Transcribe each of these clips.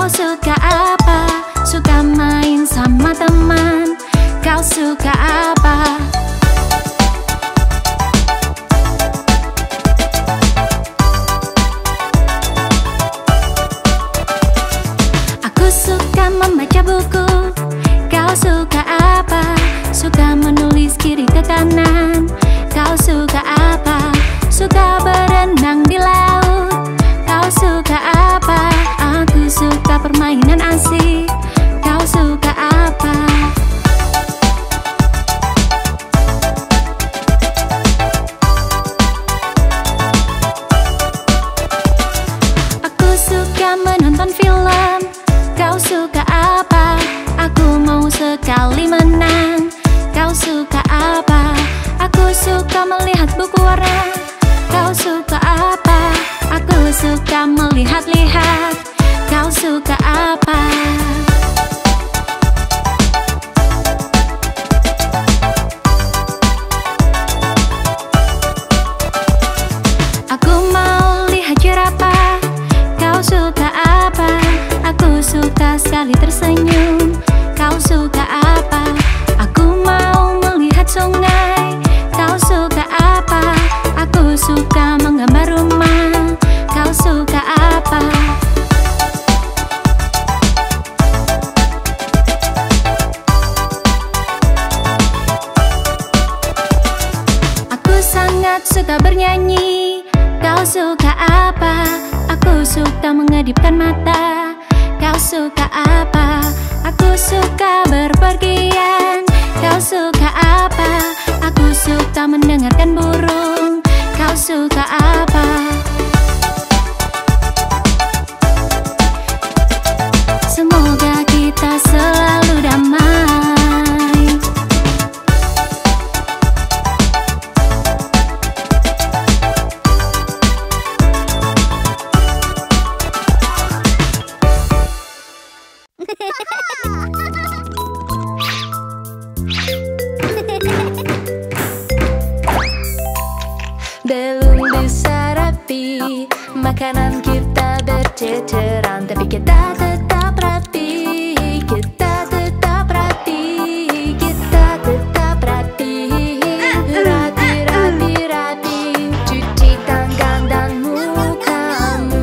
suka apa? Suka main sama teman. Kau suka apa? Aku suka membaca buku. Kau suka apa? Suka menulis kiri ke kanan. Kau suka apa? Suka berenang di laut. Kau suka apa? Aku suka permainan asik. Kau suka apa? Aku suka menonton film. Kau suka apa? Aku mau sekali menang. Kau suka apa? Aku suka melihat buku warna. Kau suka apa? Aku suka melihat-lihat. Kau suka apa? Aku mau lihat jerapah. Kau suka apa? Aku suka sekali tersenyum. Kau suka apa? Aku mau melihat sungai. Kau suka apa? Aku suka menggambar rumah. Kau suka apa? Aku sangat suka bernyanyi. Kau suka apa? Aku suka mengedipkan mata. Kau suka apa? Aku suka berpergian. Kau suka apa? Aku suka mendengarkan burung. Kau suka apa? Semoga kita selalu damai. Belum bisa rapi, makanan kita berceceran, tapi kita tetap rapi. Kita tetap rapi. Kita tetap rapi. Rapi, rapi, rapi. Cuci tangan dan mukamu.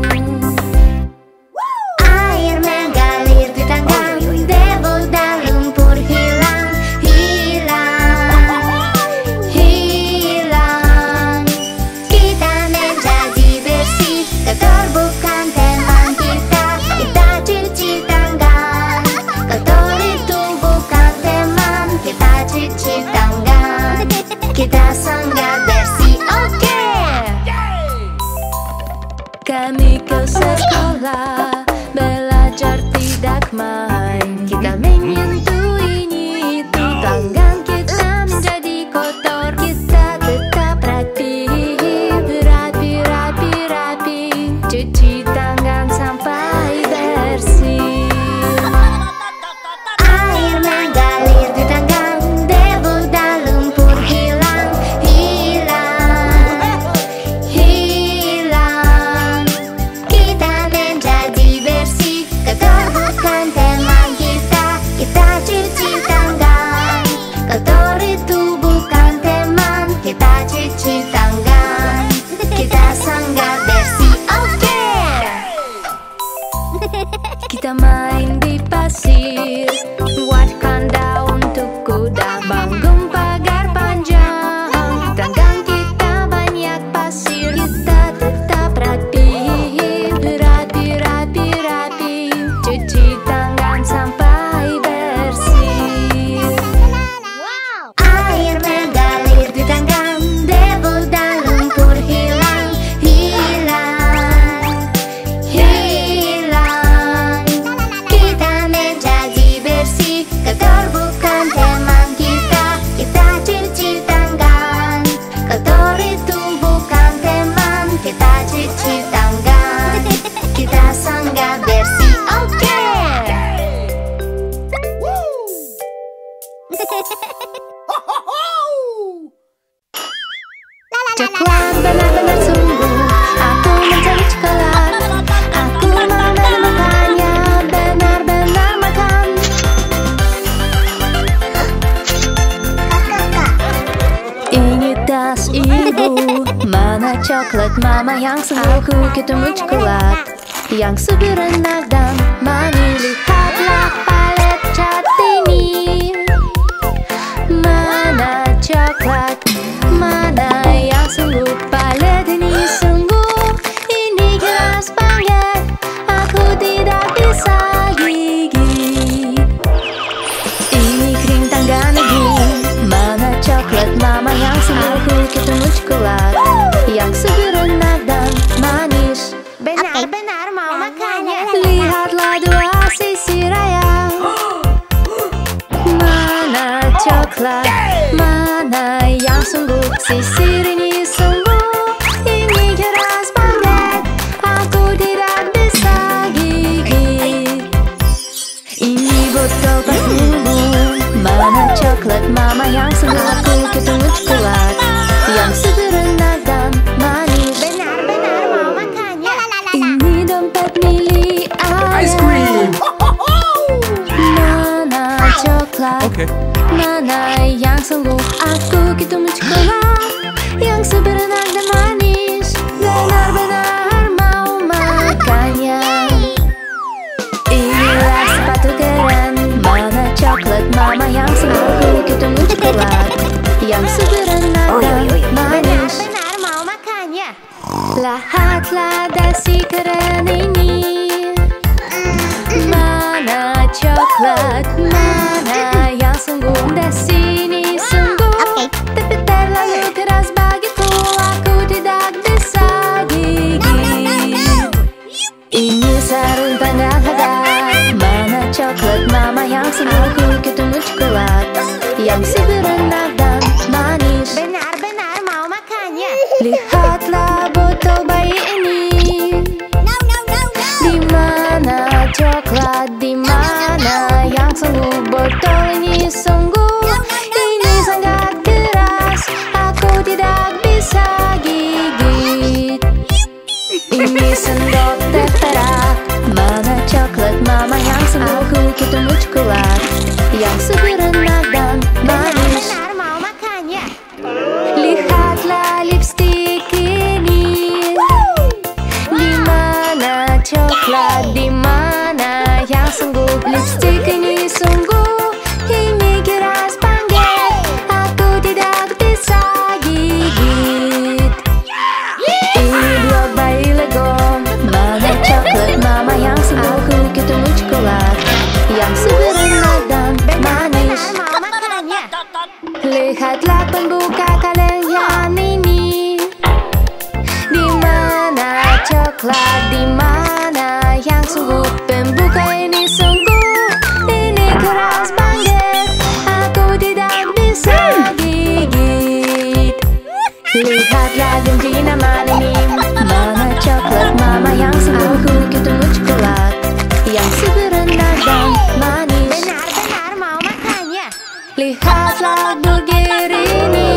Air mengalir di tangan, debu dan lumpur hilang. Hilang, hilang. Kita menjadi bersih. Kotor bukan teman kita. Kita cuci tangan. Kotor itu bukan teman. Kita cuci tangan. Kita sangat bersih. Oke. Kami ke sekolah, belajar tidak main. Kita menyentuh ini itu, tangan kita menjadi kotor. Kita tetap rapi. Rapi, rapi, rapi. Cuci tangan sampai bersih. Air mengalir di tangan, debu dan lumpur hilang. Hilang, hilang. Kita menjadi bersih. Kotor bukan teman kita. Kita cuci tangan. Kotor itu bukan teman. Kita cuci tangan. Kita sangat bersih. Oke. Kita main di pasir, buatkan daun untuk kuda, bangun pagar panjang. Tangan kita banyak pasir. Kita tetap rapi. Rapi, rapi, rapi. Cuci tangan sampai bersih. Air mengalir di tangan, debu dan lumpur hilang. Hilang, hilang. Kita menjadi bersih. coklat mama yang sungguh ketemu coklat yang seberenak dan manis. Lihatlah palet cat ini, mana coklat, mana yang sungguh. Palet ini sungguh, ini keras banget, aku tidak bisa gigit. Ini krim tangga negeri, mana coklat mama yang sungguh ketemu coklat yang seberenak dan manis. Benar-benar mau makannya. Lihatlah dua sisi raya, mana coklat, mana yang sungguh. Sisir ini sungguh, ini keras banget, aku tidak bisa gigit. Ini botol parfum, mana coklat mama yang sungguh ketemu coklat yang seberenak dan manis. Benar-benar mau makannya. Ini dompet milik Ice ayah, cream. mana coklat, mana yang sungguh. Aku ketemu coklat yang seberenak dan manis, benar-benar mau makannya. Inilah sepatu keren, mana coklat mama yang sungguh ketemu coklat yang seberenak dan manis. Benar-benar mau makannya. Lihatlah dasi keren ini, mana coklat, mana yang sungguh. Dasi ini sungguh, tapi terlalu keras bagiku, aku tidak bisa gigit. Ini sarung tangan hadap, mana coklat mama yang sungguh ketemu coklat yang seberenak dan manis. Benar-benar mau makannya. Lihatlah botol bayi ini, di mana coklat, di mana yang sungguh. Botol ini sungguh, ini sangat keras, aku tidak bisa gigit. Ini sendok teh perak, mana coklat mama yang sungguh ketemu coklat yang seberenak dan manis. Benar-benar mau makannya. Lihatlah lipstik ini, di mana coklat, di mana yang sungguh. Lipstik ini sungguh, ini keras banget, aku tidak bisa gigit. Ini blok bayi Lego, mana coklat mama yang sungguh ketemu coklat yang seberenak dan manis. Benar-benar mau makannya. Lihatlah pembuka kaleng yang ini, di mana coklat, di mana yang sungguh. Pembuka ini sungguh, ini keras banget, aku tidak bisa gigit. Lihatlah genji nama ini, mana coklat mama yang sungguh ketemu coklat yang seberenak dan manis. Benar-benar mau makannya. Lihatlah burger ini,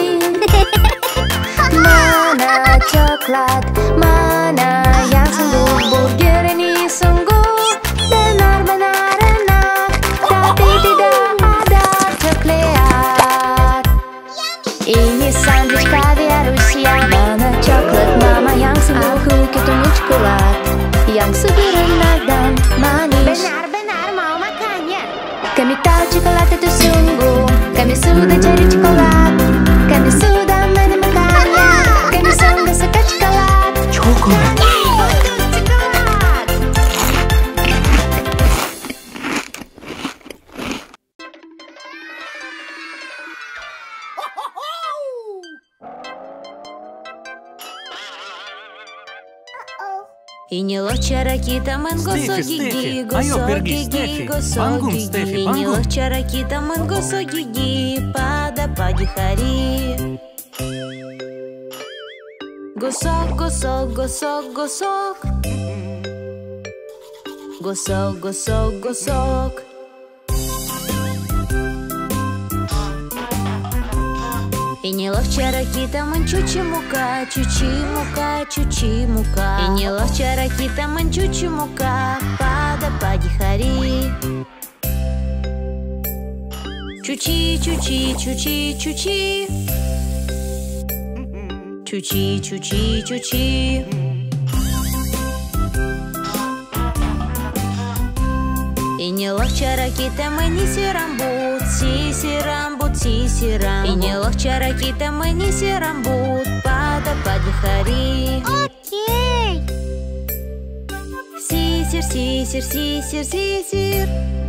mana coklat, mana yang sungguh. Burger ini sungguh benar-benar enak, tapi tidak ada coklat. Ini sandwich kaviar Rusia, mana coklat mama yang sungguh ketemu coklat yang seberenak dan manis. Benar-benar mau makannya. Kami tahu coklat itu sungguh, kami sudah cari coklat, kami sudah menemukannya, kami sungguh suka coklat. Coklat. Coklat. Ini loh cara kita menggosok gigi, gosok gigi, gosok gigi. Ini loh cara kita menggosok gigi pada pagi hari. Gosok, gosok, gosok, gosok. Gosok, gosok, gosok. Inilah cara kita mencuci muka, cuci muka, cuci muka. Inilah cara kita mencuci muka pada pagi hari. Cuci, cuci, cuci, cuci. Cuci, cuci, cuci. Inilah cara kita menyisir rambut, sisir rambut, sisir rambut. Inilah cara kita menyisir rambut pada pagi hari. Oke. Sisir, sisir, sisir, sisir.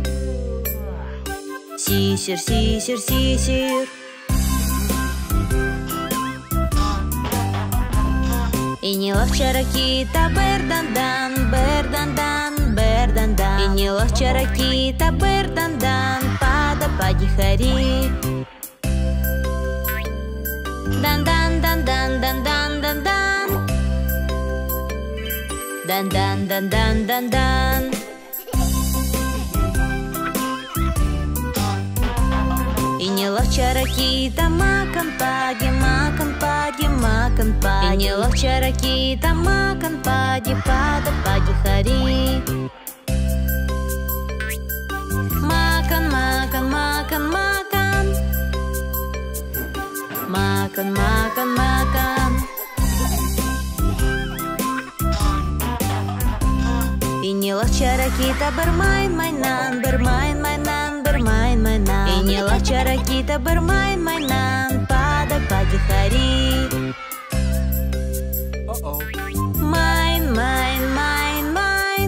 Sisir, sisir, sisir. Inilah cara kita berdandan, berdandan, berdandan. Inilah cara kita berdandan pada pagi hari. Dandan, dandan, dandan, dandan. Dandan, dandan, dandan. Inilah cara kita makan pagi, makan pagi, makan pagi. Inilah cara kita makan pagi pada pagi hari. Makan, makan, makan, makan. Makan, makan, makan. Inilah cara kita bermain-mainan, bermain-mainan, bermain-mainan. Inilah cara kita bermain-mainan pada pagi hari. Main, main, main, main.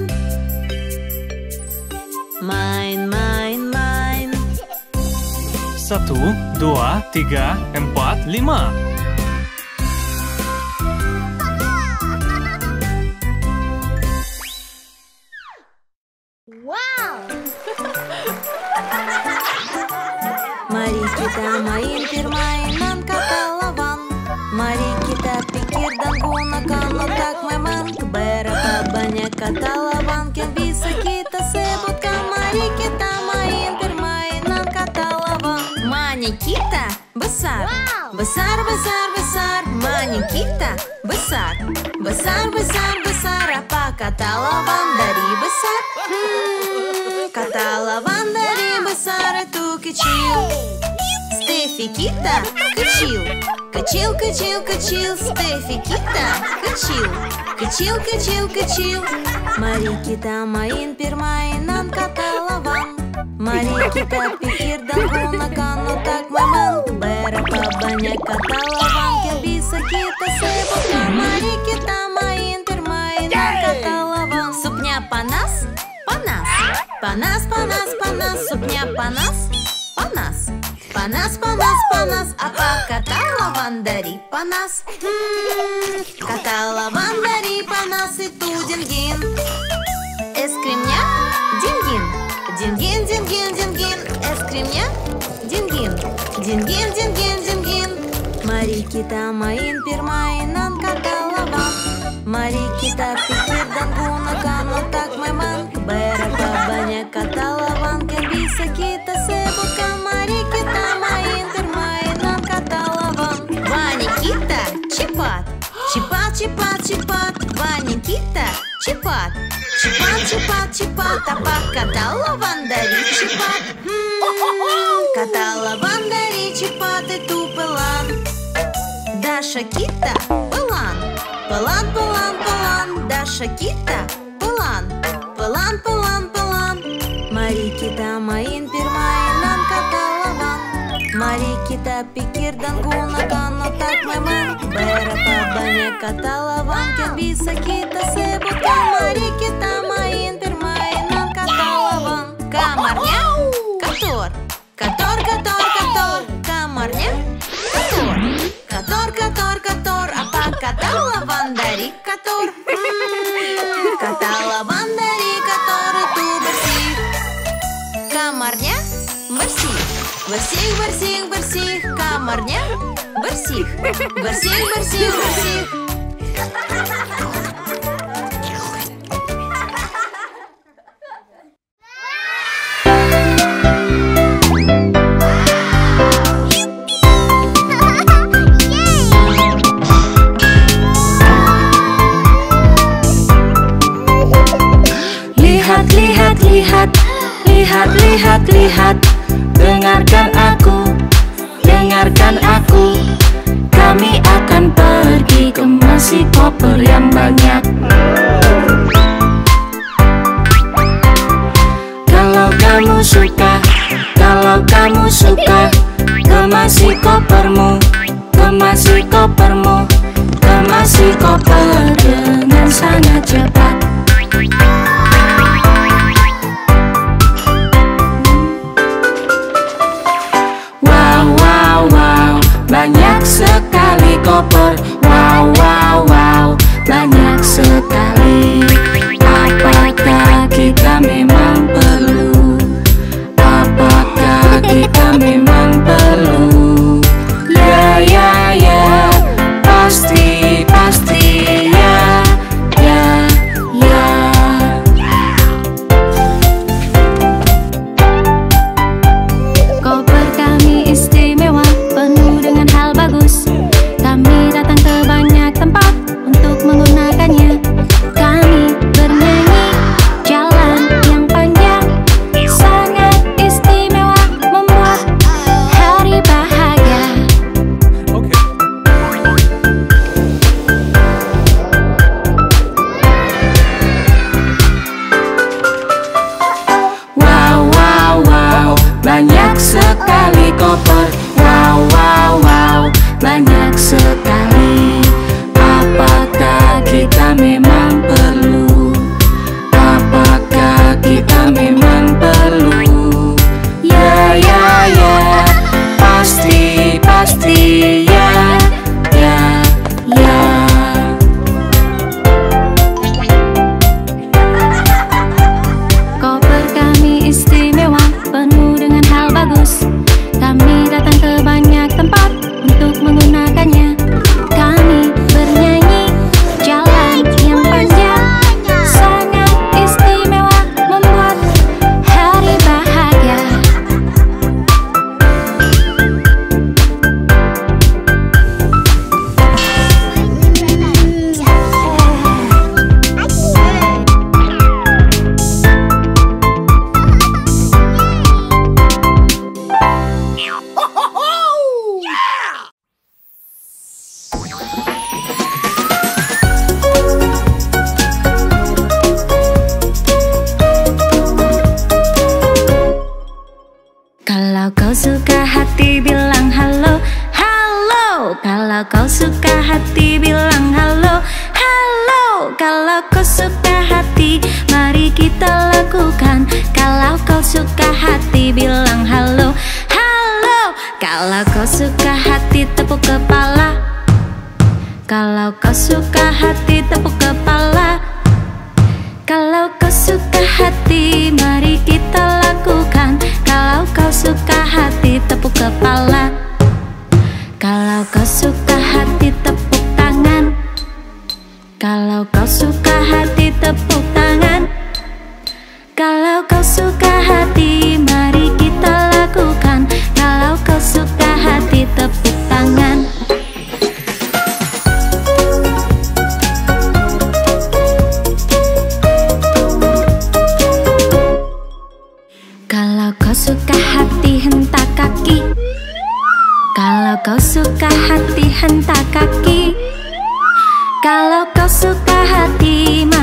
Main, main, main. 1, 2, 3, 4, 5. Mari kita main permainan kata lawan. Mari kita pikir dan gunakan otak memang. Berapa banyak kata lawan yang bisa kita sebutkan. Mari kita main permainan kata lawan. Mani kita besar, besar, besar, besar. Mani kita besar, besar, besar, besar. Apa kata lawan dari besar? Kata lawan dari besar itu kecil. Steffi kita kecil, kecil, kecil, kecil. Steffi kita kecil, kecil, kecil, kecil. Mari kita main permainan kata lawan. Mari kita pikir dan gunakan otak memang. Berapa banyak kata lawan yang bisa kita sebutkan. Mari kita main permainan kata lawan. Supnya panas, panas. Panas, panas, panas. Supnya panas, panas. Panas, panas, panas. Apa kata lawan dari panas? Kata lawan dari panas itu dingin. Es krimnya dingin. Dingin, dingin, dingin. Es krimnya dingin. Dingin, dingin, dingin. Mari kita main permainan kata lawan. Mari kita pikir dan gunakan otak memang. Berapa banyak kata lawan yang bisa kita sebutkan. Mari kita main permainan kata lawan. Ваня kita cepat, cepat, cepat, cepat. Ваня kita cepat, cepat, cepat, cepat. Apa kata lawan dari cepat? Kata lawan dari cepat itu pelan. Даша kita pelan, pelan, pelan, pelan. Даша kita pelan, pelan, pelan, pelan. Mari kita main permainan kata lawan. Mari kita pikir dan gunakan otak memang. Berapa banyak kata lawan yang bisa kita sebutkan. Mari kita main permainan kata lawan. Kamarnya kotor, kotor, kotor, kotor. Kamarnya kotor, kotor, kotor, kotor. Apa kata lawan dari kotor? Kata lawan dari kotor itu bersih. Kamarnya bersih, bersih, bersih, bersih. Kamarnya bersih, bersih, bersih, bersih. Lihat, lihat, lihat. Lihat, lihat, lihat. Dengarkan aku, dengarkan aku. kami akan pergi, kemasi koper yang banyak. Kalau kamu suka, kalau kamu suka, kemasi kopermu, kemasi kopermu, kemasi koper dengan sangat cepat. Wow, wow, wow, banyak sekali koper. Wow, wow, wow, banyak sekali. Apakah kita memang perlu? Apakah kita memang perlu? Ya, ya, ya, pasti, pasti, ya, ya, ya. Koper kami istimewa, penuh dengan hal bagus. Kami datang ke banyak tempat untuk menggunakannya. Kami bernyanyi, jalan yang panjang, sangat istimewa, membuat hari bahagia. Wow, wow, wow, banyak sekali koper. Wow, wow, wow, banyak sekali. Apakah kita memang perlu? Apakah kita memang perlu? Ya, ya, ya, pasti, pasti, ya, ya, ya. Koper kami istimewa, penuh dengan hal bagus. Kami datang ke banyak tempat untuk menggunakannya. Kami bernyanyi, jalan yang panjang, sangat istimewa, membuat hari bahagia. Kalau kau suka hati bilang halo, halo. Kalau kau suka hati bilang halo, halo. Kalau kau suka hati, mari kita lakukan. Kalau kau suka hati bilang halo, halo. Kalau kau suka hati tepuk kepala. Kalau kau suka hati tepuk kepala. Kalau kau suka hati, mari kita lakukan. Kalau kau suka hati, tepuk kepala. Kalau kau suka hati, tepuk tangan. Kalau kau suka hati, tepuk tangan. Kalau kau suka hati, mari kita lakukan. Kalau kau suka hati, tepuk tangan. Kalau kau suka hati, hentak kaki. Kalau kau suka hati, hentak kaki. Kalau kau suka hati,